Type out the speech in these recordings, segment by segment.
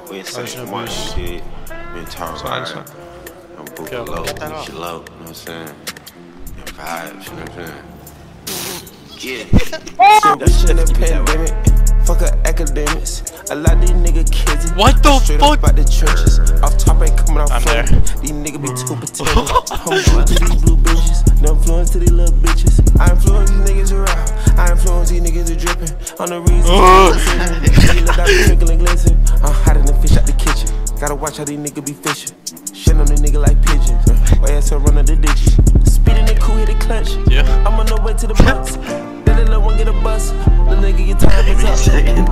We ain't saying one shit. Been talking about it. I'm booking low, push low, you know what I'm saying? And vibes, you know what I'm saying? Yeah. This shit in the pandemic. Fuck academics. A lot of these nigga kids. What the fuck? Out the trenches. Off top ain't coming out front. These niggas be too protected. I'm glued to these blue bitches. No influence to these little bitches. I influence these niggas around. I influence these niggas are dripping. On the reason. These little dots twinkling glisten. I'm hotter than fish out the kitchen. Gotta watch how these niggas be fishing. Shit on the nigga like pigeons. Why ass her run under the ditches. Speeding the cool hit the clutch. Yeah. I'm on the way to the bus. Let the little one get a bus. The nigga get time is up.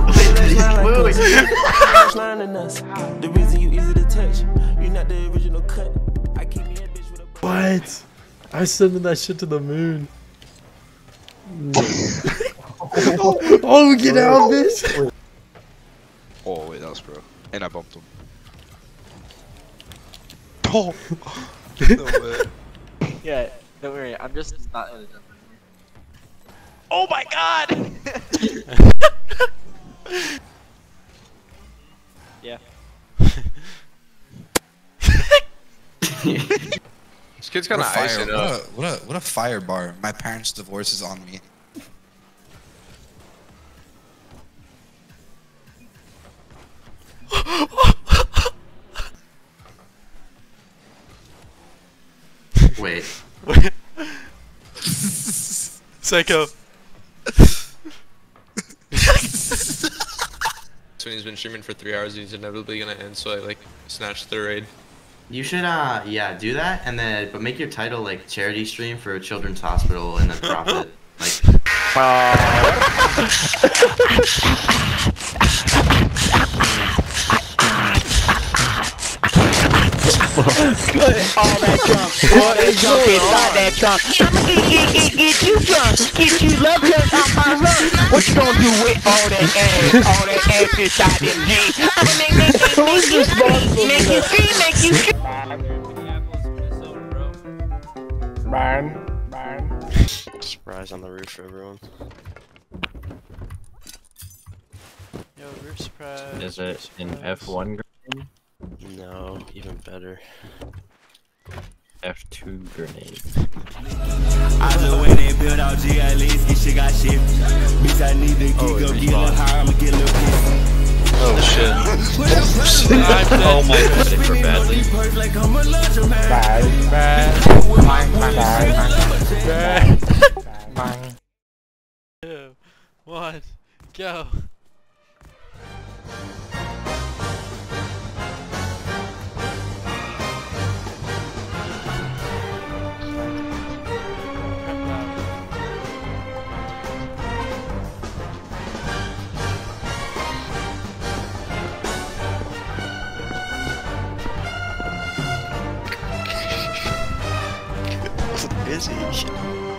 The reason you easy to touch. You're not the original cut. I keep me a bitch with a. What? I sending that shit to the moon. Oh, get out, bitch! Oh wait, that was bro. And I bumped him. Oh! No way. Yeah, don't worry, I'm just not in a jump. Oh my god! Yeah. This kid's kinda icing up. What a fire bar. My parents' divorce is on me. Wait. Psycho. When he's been streaming for 3 hours, he's inevitably gonna end, so I like snatched the raid. You should, yeah, do that, and then, but make your title like charity stream for a children's hospital and then profit. Like. All that drunk, all that junk inside that trunk. I'ma get you drunk, get you love drunk on my run. What you gonna do with all that ass inside them jeans? I'ma make you scream, make you scream. Surprise on the roof for everyone. Yo, roof surprise. Is it in F1 grenade? No, even better. F2 grenade. I love when they build out GLEs, get shit got shit. Bitch, I need to go get a little higher, I'ma get a little piss. Oh shit. Oh my god. For badly. Bad. 2, 1, go. Busy.